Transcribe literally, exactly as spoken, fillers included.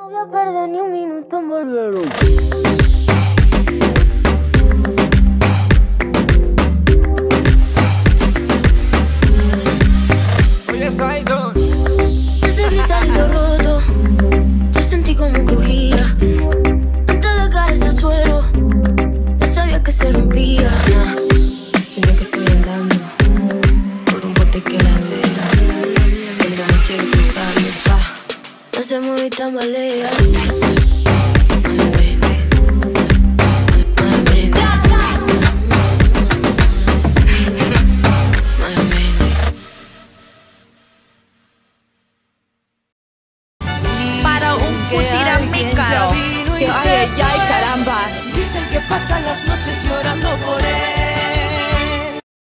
No voy a perder ni un minuto en volver. Ese gritadito roto, yo sentí como crujía. Antes de caerse al suelo, ya sabía que se rompía. Sueño que estoy andando por un bote que la acera. Cuando me quiero cruzarme, pa, no se mueve y tambalea. Malamente, malamente, malamente. Para un putirán mi caro. Ay, ay,